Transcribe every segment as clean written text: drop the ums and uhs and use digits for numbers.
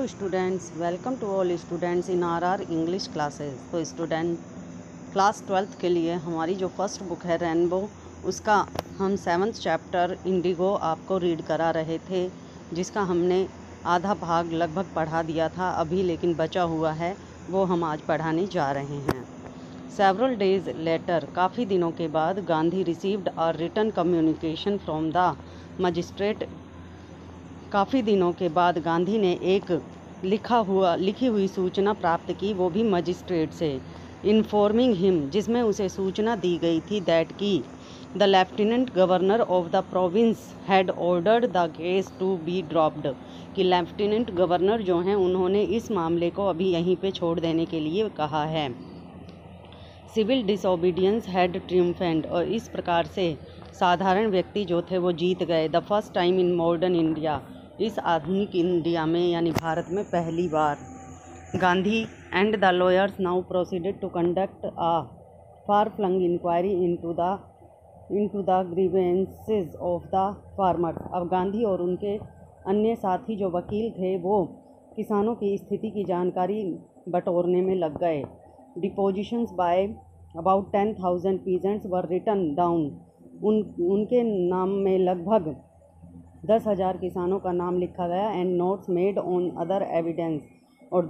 Hello students, welcome to all students in our English classes. तो student class 12th के लिए हमारी जो फर्स्ट बुक है रेनबो, उसका हम 7th चैप्टर इंडिगो आपको रीड करा रहे थे, जिसका हमने आधा भाग लगभग पढ़ा दिया था अभी, लेकिन बचा हुआ है वो हम आज पढ़ाने जा रहे हैं। सेवरल डेज लेटर, काफ़ी दिनों के बाद Gandhi received a written communication from the magistrate. काफ़ी दिनों के बाद गांधी ने एक लिखी हुई सूचना प्राप्त की, वो भी मजिस्ट्रेट से, इन्फॉर्मिंग हिम, जिसमें उसे सूचना दी गई थी दैट की the lieutenant governor of the province had ordered the case to be dropped, कि लेफ्टिनेंट गवर्नर जो हैं उन्होंने इस मामले को अभी यहीं पे छोड़ देने के लिए कहा है। सिविल डिसोबीडियंस हैड ट्रिम्फेंट, और इस प्रकार से साधारण व्यक्ति जो थे वो जीत गए। The first time in modern India, इस आधुनिक इंडिया में यानी भारत में पहली बार। Gandhi and the lawyers now proceeded to conduct a far flung inquiry into the grievances of the farmers. अब गांधी और उनके अन्य साथी जो वकील थे वो किसानों की स्थिति की जानकारी बटोरने में लग गए। Depositions by about 10,000 peasants were written down, उनके नाम में लगभग 10,000 किसानों का नाम लिखा गया। And notes made on other evidence, और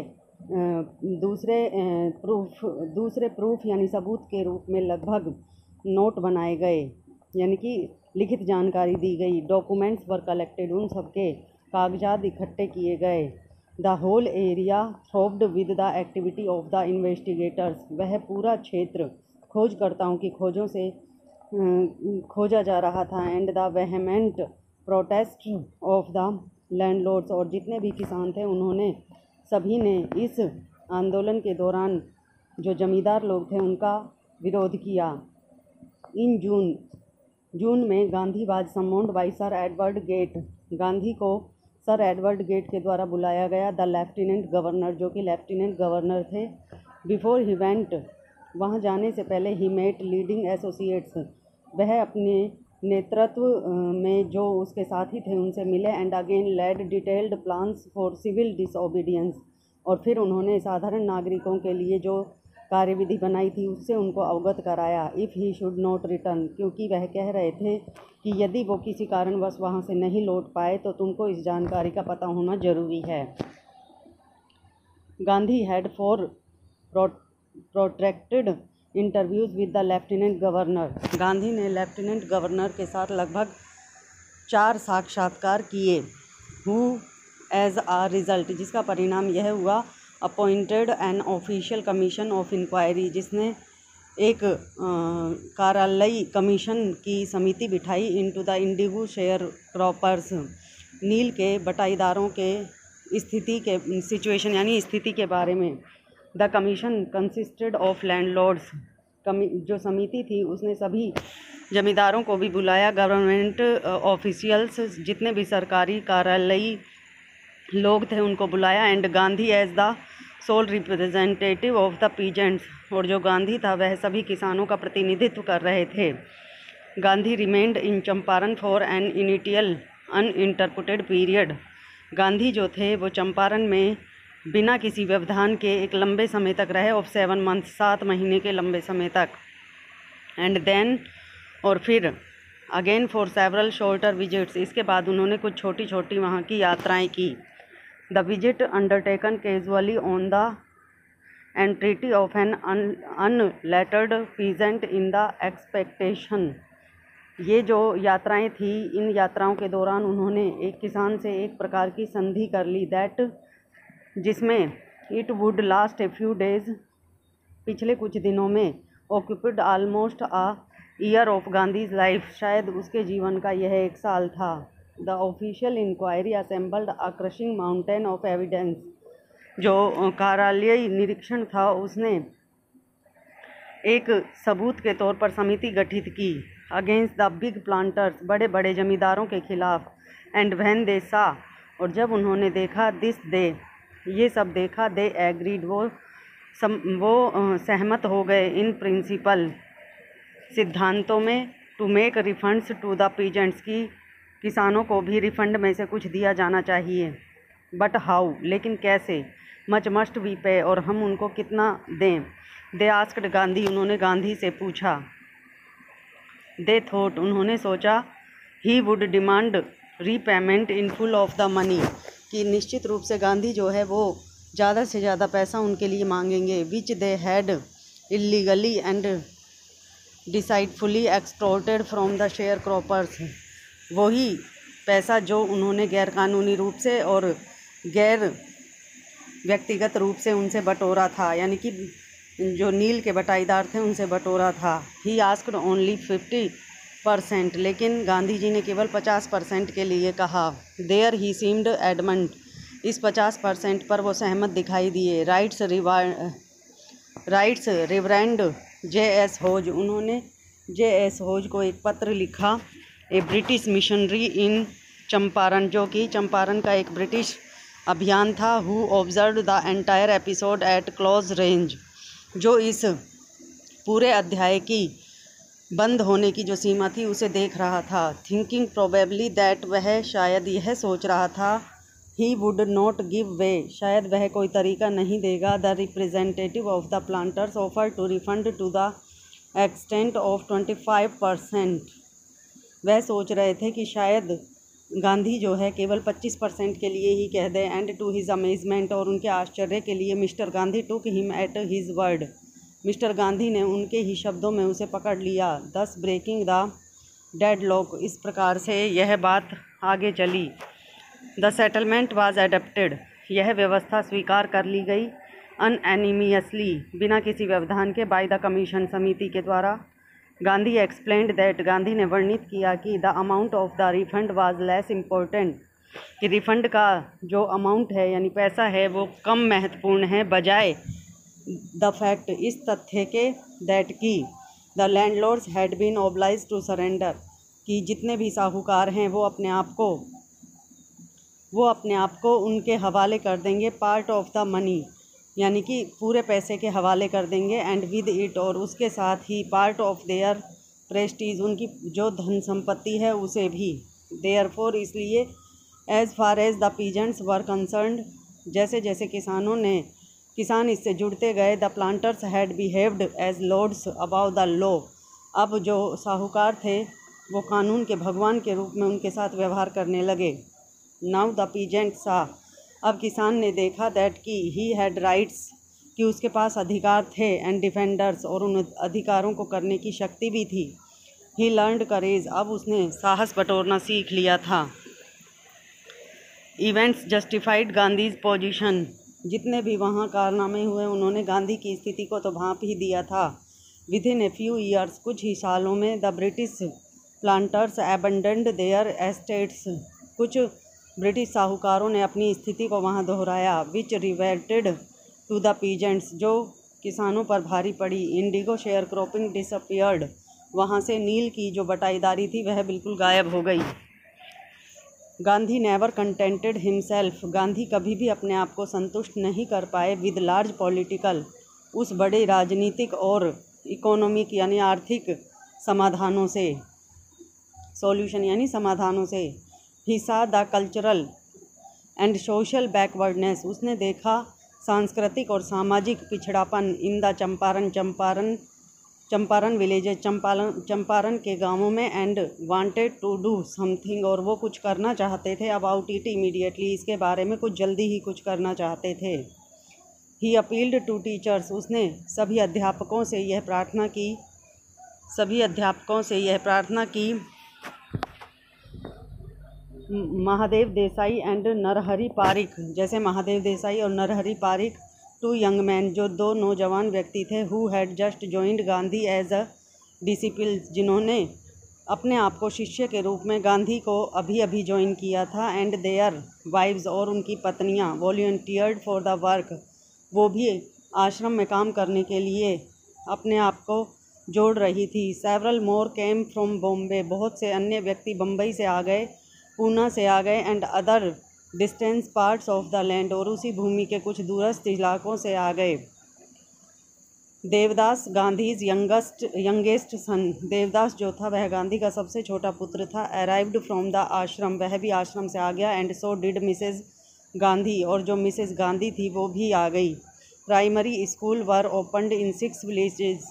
दूसरे प्रूफ यानी सबूत के रूप में लगभग नोट बनाए गए, यानी कि लिखित जानकारी दी गई। डॉक्यूमेंट्स वर कलेक्टेड, उन सबके कागजात इकट्ठे किए गए। The whole area throbbed with the activity of the investigators, वह पूरा क्षेत्र खोजकर्ताओं की खोजों से खोजा जा रहा था। And the vehement protest of the landlords, और जितने भी किसान थे उन्होंने सभी ने इस आंदोलन के दौरान जो जमींदार लोग थे उनका विरोध किया। इन जून में Gandhi was summoned by sir Edward Gait, Gandhi को सर एडवर्ड गेट के द्वारा बुलाया गया। द लेफ्टिनेंट गवर्नर, जो कि लेफ्टिनेंट गवर्नर थे। बिफोर ही वेंट, वहाँ जाने से पहले ही मेट लीडिंग एसोसिएट्स, वह अपने नेतृत्व में जो उसके साथी थे उनसे मिले। And again laid detailed plans for civil disobedience, और फिर उन्होंने साधारण नागरिकों के लिए जो कार्यविधि बनाई थी उससे उनको अवगत कराया। If he should not return, क्योंकि वह कह रहे थे कि यदि वो किसी कारणवश वहाँ से नहीं लौट पाए तो तुमको इस जानकारी का पता होना जरूरी है। Gandhi had four protracted interviews with the lieutenant governor, Gandhi ने लेफ्टिनेंट गवर्नर के साथ लगभग 4 साक्षात्कार किए। हु एज आ रिज़ल्ट, जिसका परिणाम यह हुआ appointed an official commission of inquiry, जिसने एक कार्यालयी कमीशन की समिति बिठाई। Into the indigo sharecroppers, नील के बटाईदारों के स्थिति के सिचुएशन यानी स्थिति के बारे में। The commission consisted of landlords, जो समिति थी उसने सभी जमींदारों को भी बुलाया। गवर्नमेंट ऑफिशियल्स, जितने भी सरकारी कार्यालयी लोग थे उनको बुलाया। And Gandhi as the sole representative of the peasants, और जो गांधी था वह सभी किसानों का प्रतिनिधित्व कर रहे थे। Gandhi remained in Champaran for an initial uninterrupted period, Gandhi जो थे वो चंपारण में बिना किसी व्यवधान के एक लंबे समय तक रहे। ऑफ 7 months, 7 महीने के लंबे समय तक। एंड देन, और फिर again for several shorter visits, इसके बाद उन्होंने कुछ छोटी छोटी वहाँ की यात्राएं की। The visit undertaken casually on the entreaty of an unlettered peasant in the expectation, ये जो यात्राएं थी, इन यात्राओं के दौरान उन्होंने एक किसान से एक प्रकार की संधि कर ली, दैट जिसमें it would last a few days, पिछले कुछ दिनों में। Occupied almost a year of Gandhi's life, शायद उसके जीवन का यह 1 साल था। The official inquiry assembled a crushing mountain of evidence, जो कार्यालयी निरीक्षण था उसने एक सबूत के तौर पर समिति गठित की। अगेंस्ट द बिग प्लांटर्स, बड़े बड़े जमींदारों के खिलाफ। एंड व्हेन दे सा, और जब उन्होंने देखा, दिस दे, ये सब देखा, दे एग्रीड, वो सहमत हो गए। इन प्रिंसिपल, सिद्धांतों में। To make refunds to the peasants, की किसानों को भी रिफंड में से कुछ दिया जाना चाहिए। बट हाउ, लेकिन कैसे, मच मस्ट वी पे, और हम उनको कितना दें, दे आस्क्ड गांधी, उन्होंने गांधी से पूछा, दे थॉट, उन्होंने सोचा, he would demand repayment in full of the money, कि निश्चित रूप से गांधी जो है वो ज़्यादा से ज़्यादा पैसा उनके लिए मांगेंगे, which they had illegally and deceitfully extorted from the sharecroppers, वही पैसा जो उन्होंने गैरकानूनी रूप से और गैर व्यक्तिगत रूप से उनसे बटोरा था, यानी कि जो नील के बटाईदार थे उनसे बटोरा था। ही आस्क्ड ओनली 50%, लेकिन गांधी जी ने केवल 50% के लिए कहा। देयर ही सीम्ड एडमंड, इस 50% पर वो सहमत दिखाई दिए। Rights रिवरेंड J.S. होज, उन्होंने J.S. होज को एक पत्र लिखा, a British missionary in Champaran, जो कि चंपारण का एक ब्रिटिश अभियान था, who observed the entire episode at close range, जो इस पूरे अध्याय की बंद होने की जो सीमा थी उसे देख रहा था। थिंकिंग प्रोबेबली दैट, वह शायद यह सोच रहा था, he would not give way, शायद वह कोई तरीका नहीं देगा, the representative of the planters offered to refund to the extent of 25%, वह सोच रहे थे कि शायद गांधी जो है केवल 25% के लिए ही कह दे। एंड टू हिज अमेजमेंट, और उनके आश्चर्य के लिए, Mr Gandhi took him at his word, Mr Gandhi ने उनके ही शब्दों में उसे पकड़ लिया। दस ब्रेकिंग द डेडलॉक, इस प्रकार से यह बात आगे चली। द सेटलमेंट वाज एडप्टेड, यह व्यवस्था स्वीकार कर ली गई। अनएनिमियसली, बिना किसी व्यवधान के, बाय द कमीशन, समिति के द्वारा। गांधी एक्सप्लेन्ड दैट, गांधी ने वर्णित किया कि the amount of the refund was less important, कि रिफंड का जो अमाउंट है यानी पैसा है वो कम महत्वपूर्ण है, बजाय द फैक्ट, इस तथ्य के, दैट की the landlords had been obliged to surrender, कि जितने भी साहूकार हैं वो अपने आप को उनके हवाले कर देंगे, पार्ट ऑफ द मनी, यानी कि पूरे पैसे के हवाले कर देंगे, एंड विद इट, और उसके साथ ही, पार्ट ऑफ देयर प्रेस्टीज, उनकी जो धन संपत्ति है उसे भी। देयरफॉर, इसलिए, as far as the peasants were concerned, जैसे जैसे किसान इससे जुड़ते गए, the planters had behaved as lords above the law, अब जो साहूकार थे वो कानून के भगवान के रूप में उनके साथ व्यवहार करने लगे। नाउ द पीजेंट सा, अब किसान ने देखा, दैट की ही हैड राइट्स, कि उसके पास अधिकार थे, एंड डिफेंडर्स, और उन अधिकारों को करने की शक्ति भी थी। ही लर्नड करेज, अब उसने साहस बटोरना सीख लिया था। इवेंट्स जस्टिफाइड गांधीज पोजीशन, जितने भी वहाँ कारनामे हुए उन्होंने गांधी की स्थिति को तो भांप ही दिया था। Within a few years, कुछ ही सालों में, the British planters abandoned their estates, कुछ ब्रिटिश साहूकारों ने अपनी स्थिति को वहाँ दोहराया। Which reverted to the peasants, जो किसानों पर भारी पड़ी। इंडिगो शेयर क्रॉपिंग डिसअपियर्ड, वहाँ से नील की जो बटाईदारी थी वह बिल्कुल गायब हो गई। Gandhi never contented himself, Gandhi कभी भी अपने आप को संतुष्ट नहीं कर पाए। विद लार्ज पॉलिटिकल, उस बड़े राजनीतिक और इकोनॉमिक यानी आर्थिक समाधानों से, सॉल्यूशन यानी समाधानों से। He saw the cultural and social backwardness, उसने देखा सांस्कृतिक और सामाजिक पिछड़ापन। In the Champaran villages, Champaran के गांवों में। And wanted to do something, और वो कुछ करना चाहते थे। अबाउट इट इमीडिएटली, इसके बारे में कुछ जल्दी ही कुछ करना चाहते थे। ही अपील्ड टू टीचर्स, उसने सभी अध्यापकों से यह प्रार्थना की महादेव देसाई एंड नरहरि पारिक, जैसे महादेव देसाई और Narhari Parikh, two young man, जो दो नौजवान व्यक्ति थे, who had just joined Gandhi as a disciple, जिन्होंने अपने आप को शिष्य के रूप में गांधी को अभी अभी ज्वाइन किया था। एंड देयर वाइव्स, और उनकी पत्नियां, वॉलंटियर्ड फॉर द वर्क, वो भी आश्रम में काम करने के लिए अपने आप को जोड़ रही थी। Several more came from Bombay, बहुत से अन्य व्यक्ति बम्बई से आ गए, पूना से आ गए। And other distant parts of the land, और उसी भूमि के कुछ दूरस्थ इलाकों से आ गए। देवदास गांधीज यंगेस्ट सन, देवदास जो था वह गांधी का सबसे छोटा पुत्र था। अराइव्ड फ्रॉम द आश्रम, वह भी आश्रम से आ गया। And so did Mrs Gandhi और जो मिसेस गांधी थी वो भी आ गई। Primary school were opened in 6 villages.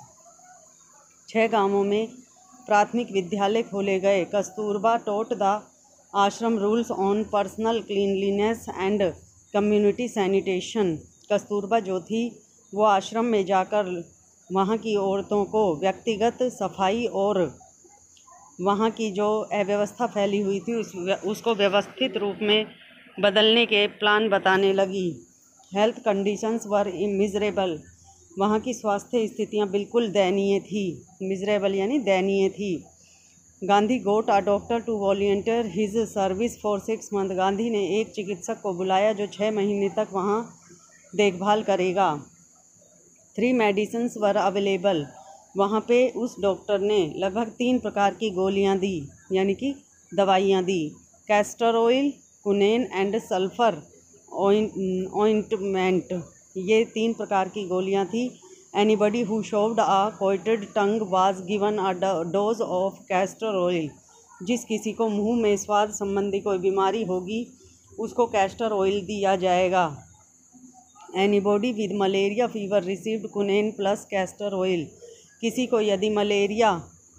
6 गांवों में प्राथमिक विद्यालय खोले गए। Kasturba taught the ashram rules on personal cleanliness and community sanitation. Kasturba जो थी वो आश्रम में जाकर वहाँ की औरतों को व्यक्तिगत सफाई और वहाँ की जो अव्यवस्था फैली हुई थी उसको व्यवस्थित रूप में बदलने के प्लान बताने लगी। Health conditions were miserable. वहाँ की स्वास्थ्य स्थितियाँ बिल्कुल दयनीय थी। मिजरेबल यानी दयनीय थी। Gandhi got a doctor to volunteer his service for 6 month. गांधी ने एक चिकित्सक को बुलाया जो 6 महीने तक वहाँ देखभाल करेगा। 3 मेडिसिन्स वर अवेलेबल। वहाँ पे उस डॉक्टर ने लगभग 3 प्रकार की गोलियाँ दी यानी कि दवाइयाँ दी। Castor oil, quinine and sulphur ointment, ये 3 प्रकार की गोलियाँ थी। Anybody who showed a coated tongue was given a dose of castor oil. जिस किसी को मुंह में स्वाद संबंधी कोई बीमारी होगी उसको कैस्टर ऑयल दिया जाएगा। Anybody with malaria fever received quinine plus castor oil. किसी को यदि मलेरिया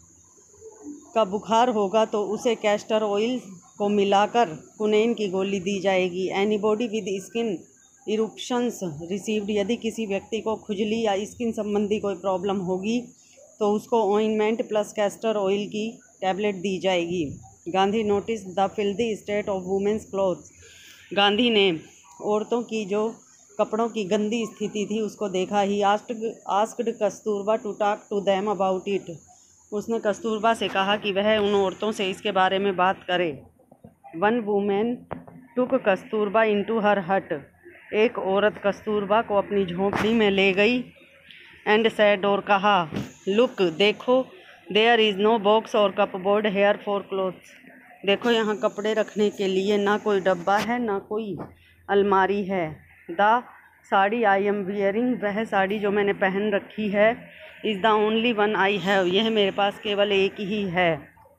का बुखार होगा तो उसे कैस्टर ऑयल को मिलाकर कुनेन की गोली दी जाएगी। Anybody with skin eruptions received. यदि किसी व्यक्ति को खुजली या स्किन संबंधी कोई प्रॉब्लम होगी तो उसको ऑइंटमेंट प्लस कैस्टर ऑयल की टैबलेट दी जाएगी। Gandhi notice the filthy state of women's clothes. Gandhi ने औरतों की जो कपड़ों की गंदी स्थिति थी उसको देखा। He asked Kasturba to talk to them about it. उसने कस्तूरबा से कहा कि वह उन औरतों से इसके बारे में बात करे। One woman took Kasturba into her hut. एक औरत कस्तूरबा को अपनी झोंपड़ी में ले गई। एंड सैड, और कहा, लुक, देखो, देयर इज़ नो बॉक्स और कपबोर्ड हेयर फॉर क्लोथ्स। देखो यहाँ कपड़े रखने के लिए ना कोई डब्बा है ना कोई अलमारी है। The sari I am wearing, वह साड़ी जो मैंने पहन रखी है, is the only one I have, यह मेरे पास केवल एक ही है।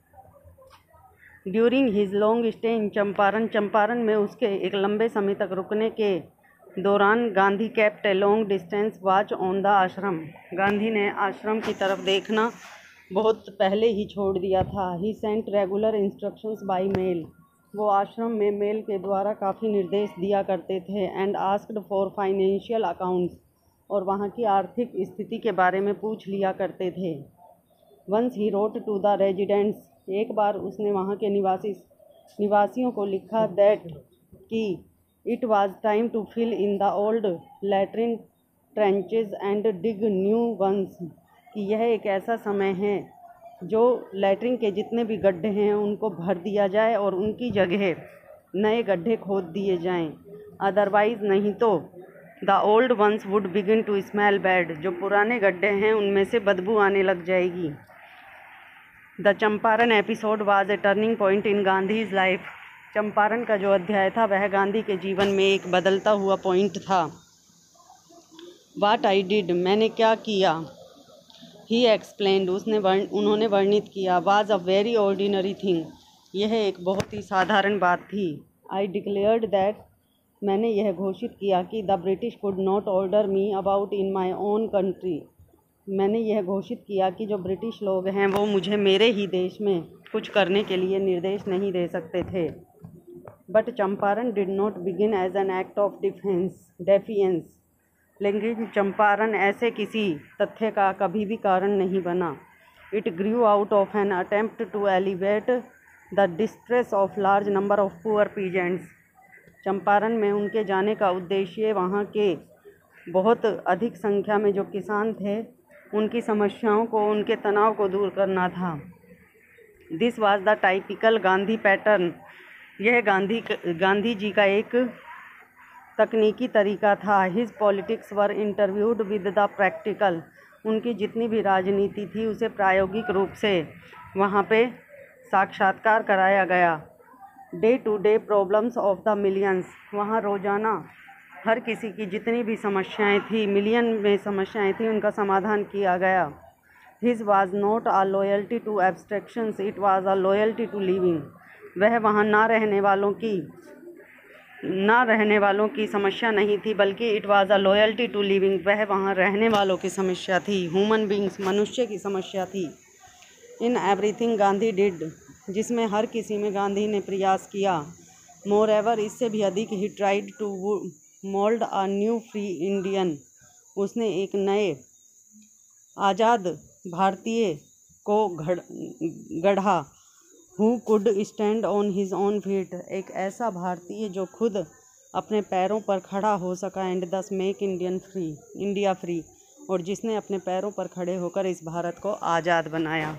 During his long stay in Champaran, Champaran में उसके एक लंबे समय तक रुकने के दौरान Gandhi kept a long distance watch on the ashram. Gandhi ने आश्रम की तरफ देखना बहुत पहले ही छोड़ दिया था। He sent regular instructions by mail, वो आश्रम में मेल के द्वारा काफ़ी निर्देश दिया करते थे। And asked for financial accounts, और वहाँ की आर्थिक स्थिति के बारे में पूछ लिया करते थे। Once he wrote to the residents, एक बार उसने वहाँ के निवासियों को लिखा दैट कि it was time to fill in the old latrine trenches and dig new ones, कि यह एक ऐसा समय है जो लैट्रिन के जितने भी गड्ढे हैं उनको भर दिया जाए और उनकी जगह नए गड्ढे खोद दिए जाएं। अदरवाइज़ नहीं तो the old ones would begin to smell bad, जो पुराने गड्ढे हैं उनमें से बदबू आने लग जाएगी। The Champaran episode was a turning point in Gandhi's life. Champaran का जो अध्याय था वह गांधी के जीवन में एक बदलता हुआ पॉइंट था। वाट आई डिड, मैंने क्या किया। ही एक्सप्लेन्ड, उन्होंने वर्णित किया। Was a very ordinary thing, यह एक बहुत ही साधारण बात थी। आई डिक्लेयर्ड दैट, मैंने यह घोषित किया कि the British could not order me about in my own country, मैंने यह घोषित किया कि जो ब्रिटिश लोग हैं वो मुझे मेरे ही देश में कुछ करने के लिए निर्देश नहीं दे सकते थे। But Champaran did not begin as an act of defiance, लेकिन चंपारण ऐसे किसी तथ्य का कभी भी कारण नहीं बना। It grew out of an attempt to elevate the distress of large number of poor peasants. Champaran में उनके जाने का उद्देश्य वहाँ के बहुत अधिक संख्या में जो किसान थे उनकी समस्याओं को, उनके तनाव को दूर करना था। This was the typical Gandhi pattern, यह गांधी जी का एक तकनीकी तरीका था। His politics were interviewed with the practical, उनकी जितनी भी राजनीति थी उसे प्रायोगिक रूप से वहाँ पे साक्षात्कार कराया गया। Day to day problems of the millions, वहाँ रोज़ाना हर किसी की जितनी भी समस्याएं थी, मिलियन में समस्याएं थी, उनका समाधान किया गया। His was not a loyalty to abstractions, it was a loyalty to living, वह वहाँ ना रहने वालों की ना रहने वालों की समस्या नहीं थी, बल्कि it was a loyalty to living, वह वहाँ रहने वालों की समस्या थी। ह्यूमन बींग्स, मनुष्य की समस्या थी। इन एवरीथिंग गांधी डिड, जिसमें हर किसी में गांधी ने प्रयास किया। मोर एवर, इससे भी अधिक, he tried to mould a new free Indian, उसने एक नए आज़ाद भारतीय को गढ़ा। Who could stand on his own feet, एक ऐसा भारतीय जो खुद अपने पैरों पर खड़ा हो सका। एंड दस मेक इंडिया फ्री, और जिसने अपने पैरों पर खड़े होकर इस भारत को आज़ाद बनाया।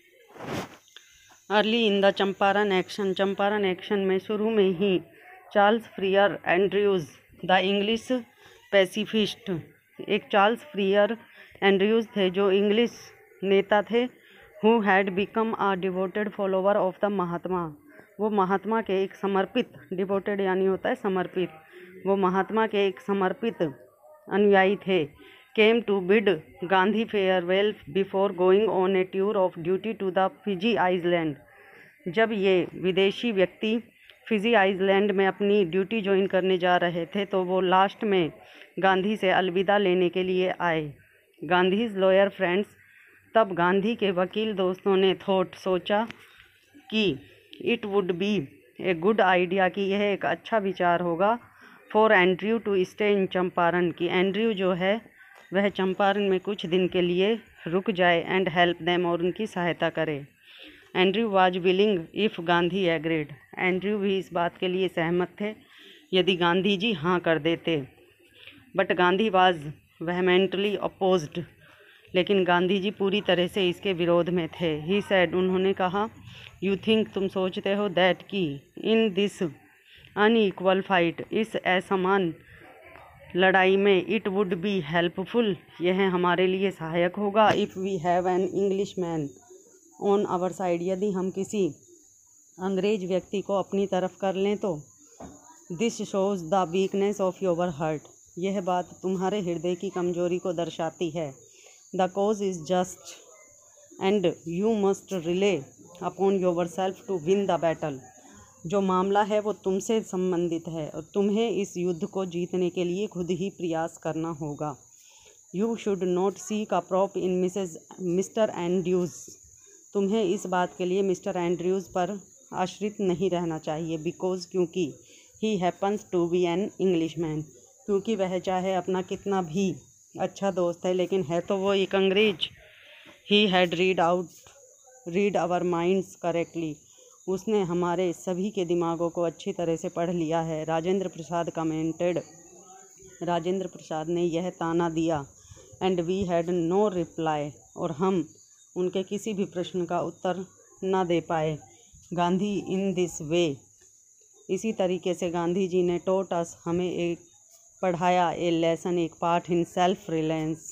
Early in the Champaran action, Champaran action में शुरू में ही Charles Freer Andrews the English pacifist, एक चार्ल्स फ्रियर एंड्रयूज़ थे जो इंग्लिश नेता थे। Who had become a devoted follower of the Mahatma, वो महात्मा के एक समर्पित, डिवोटेड यानी होता है समर्पित, वो महात्मा के एक समर्पित अनुयायी थे। Came to bid Gandhi farewell before going on a tour of duty to the Fiji island, जब ये विदेशी व्यक्ति फिजी आइलैंड में अपनी ड्यूटी ज्वाइन करने जा रहे थे तो वो लास्ट में गांधी से अलविदा लेने के लिए आए। गांधीज लॉयर फ्रेंड्स, तब गांधी के वकील दोस्तों ने सोचा कि it would be a good idea, कि यह एक अच्छा विचार होगा for Andrew to stay in Champaran, कि एंड्रयू जो है वह चंपारण में कुछ दिन के लिए रुक जाए। एंड हेल्प देम, और उनकी सहायता करे। Andrew was willing if Gandhi agreed, Andrew भी इस बात के लिए सहमत थे यदि गांधी जी हाँ कर देते। But Gandhi was vehemently opposed, लेकिन गांधी जी पूरी तरह से इसके विरोध में थे। ही सेड, उन्होंने कहा, यू थिंक, तुम सोचते हो, दैट कि इन दिस अनइक्वल फाइट, इस असमान लड़ाई में, इट वुड बी हेल्पफुल, यह हमारे लिए सहायक होगा। If we have an English man on our side, यदि हम किसी अंग्रेज व्यक्ति को अपनी तरफ कर लें तो। This shows the weakness of your heart, यह बात तुम्हारे हृदय की कमजोरी को दर्शाती है। The cause is just and you must rely upon yourself to win the battle, जो मामला है वो तुमसे संबंधित है और तुम्हें इस युद्ध को जीतने के लिए खुद ही प्रयास करना होगा। You should not seek a prop in mister Andrews, तुम्हें इस बात के लिए मिस्टर एंड्रयूज़ पर आश्रित नहीं रहना चाहिए। बिकॉज, क्योंकि, he happens to be an English man, क्योंकि वह चाहे अपना कितना भी अच्छा दोस्त है लेकिन है तो वो एक अंग्रेज। He had read our minds correctly, उसने हमारे सभी के दिमागों को अच्छी तरह से पढ़ लिया है। राजेंद्र प्रसाद कमेंटेड, राजेंद्र प्रसाद ने यह ताना दिया। And we had no reply, और हम उनके किसी भी प्रश्न का उत्तर न दे पाए। गांधी इन दिस वे, इसी तरीके से गांधी जी ने टॉट अस, हमें एक पढ़ाया, ए लेसन, एक पाठ इन सेल्फ रिलायंस,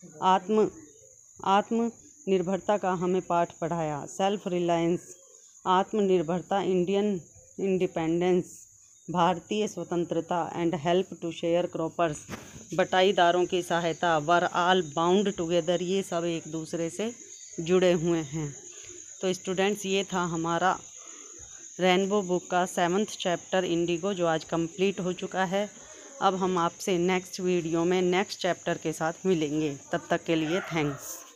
आत्मनिर्भरता का हमें पाठ पढ़ाया। सेल्फ रिलायंस, आत्मनिर्भरता, इंडियन इंडिपेंडेंस, भारतीय स्वतंत्रता, and help to sharecroppers, बटाईदारों की सहायता, वर ऑल बाउंड टुगेदर, ये सब एक दूसरे से जुड़े हुए हैं। तो स्टूडेंट्स, ये था हमारा रेनबो बुक का 7th चैप्टर इंडिगो, जो आज कंप्लीट हो चुका है। अब हम आपसे नेक्स्ट वीडियो में नेक्स्ट चैप्टर के साथ मिलेंगे। तब तक के लिए थैंक्स।